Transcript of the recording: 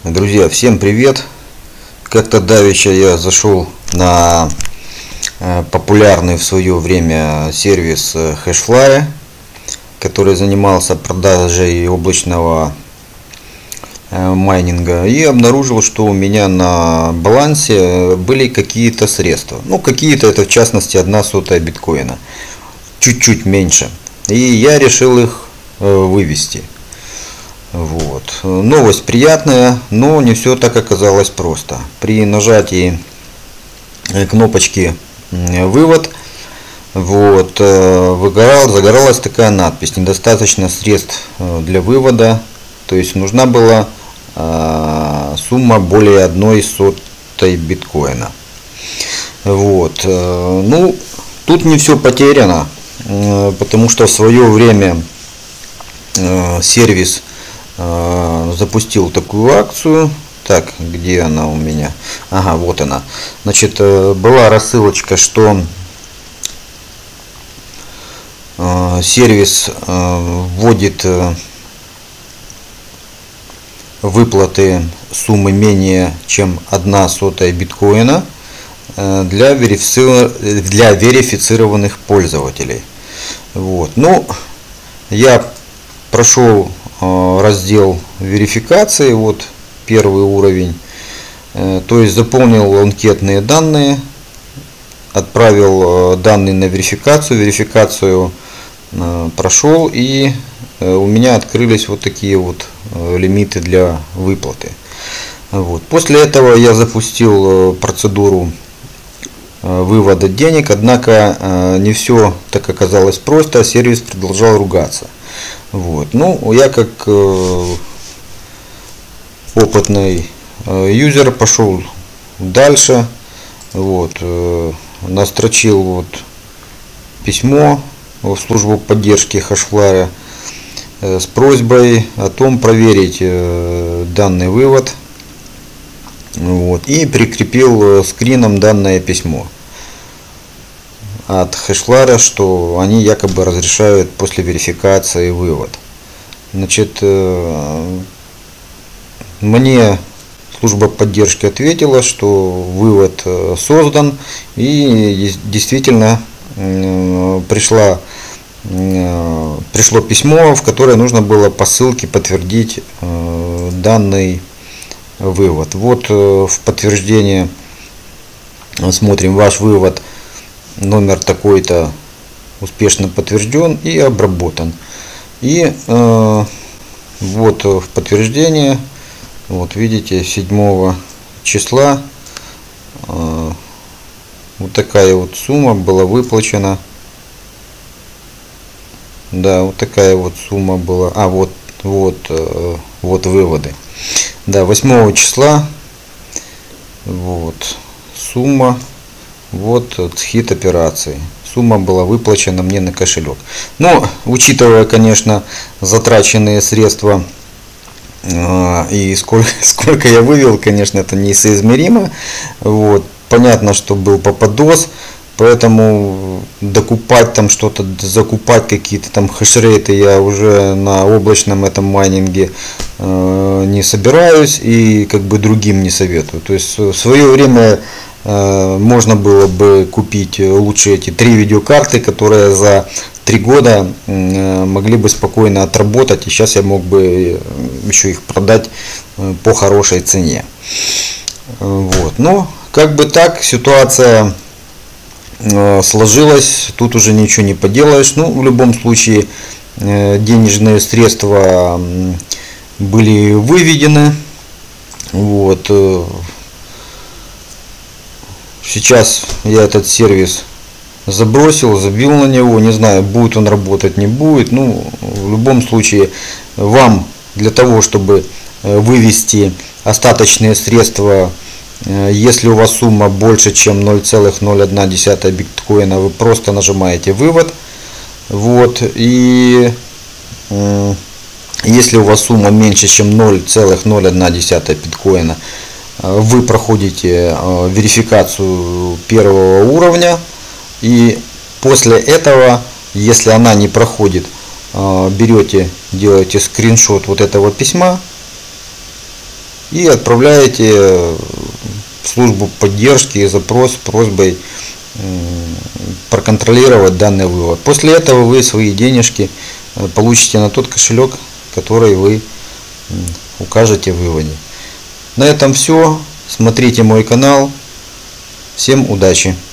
Друзья, всем привет! Как-то давеча я зашел на популярный в свое время сервис Hashfly, который занимался продажей облачного майнинга, и обнаружил, что у меня на балансе были какие-то средства. Ну, какие-то, это в частности 1/100 биткоина, чуть-чуть меньше. И я решил их вывести. Вот. Новость приятная, но не все так оказалось просто. При нажатии кнопочки «Вывод» загоралась такая надпись: недостаточно средств для вывода, то есть нужна была сумма более 1/100 биткоина. Вот. Ну, тут не все потеряно, потому что в свое время сервис запустил такую акцию. Так, где она у меня? Ага, вот она. Значит, была рассылочка, что сервис вводит выплаты суммы менее чем 1/100 биткоина для верифицированных пользователей. Вот. Ну, я прошел раздел верификации, вот первый уровень, то есть заполнил анкетные данные, отправил данные на верификацию прошел, и у меня открылись вот такие вот лимиты для выплаты. Вот. После этого я запустил процедуру вывода денег, однако не все так оказалось просто, сервис продолжал ругаться. Вот. Ну, я как опытный юзер пошел дальше, вот, настрочил вот письмо в службу поддержки Hashfly с просьбой о том проверить данный вывод, вот, и прикрепил скрином данное письмо от Hashfly, что они якобы разрешают после верификации вывод. Значит, мне служба поддержки ответила, что вывод создан, и действительно пришло письмо, в которое нужно было по ссылке подтвердить данный вывод. Вот в подтверждение смотрим: ваш вывод номер такой-то успешно подтвержден и обработан. И вот в подтверждение, вот видите, 7 числа вот такая вот сумма была выплачена. Да, вот такая вот сумма была. Вот выводы. Да, 8 числа вот сумма. Вот схит операции. Сумма была выплачена мне на кошелек. Но, учитывая, конечно, затраченные средства и сколько я вывел, конечно, это несоизмеримо. Вот. Понятно, что был попадос, поэтому докупать там что-то, закупать какие-то там хешрейты я уже на облачном этом майнинге не собираюсь и как бы другим не советую. То есть в свое время можно было бы купить лучше эти 3 видеокарты, которые за 3 года могли бы спокойно отработать, и сейчас я мог бы еще их продать по хорошей цене. Вот. Но как бы так ситуация сложилась, тут уже ничего не поделаешь. Ну, в любом случае денежные средства были выведены. Вот. Сейчас я этот сервис забросил, забил на него, не знаю, будет он работать, не будет. Ну, в любом случае, вам для того, чтобы вывести остаточные средства, если у вас сумма больше, чем 0,01 биткоина, вы просто нажимаете «Вывод». Вот, и если у вас сумма меньше, чем 0,01 биткоина, вы проходите верификацию первого уровня, и после этого, если она не проходит, делаете скриншот вот этого письма, и отправляете в службу поддержки запрос с просьбой проконтролировать данный вывод. После этого вы свои денежки получите на тот кошелек, который вы укажете в выводе. На этом все. Смотрите мой канал. Всем удачи!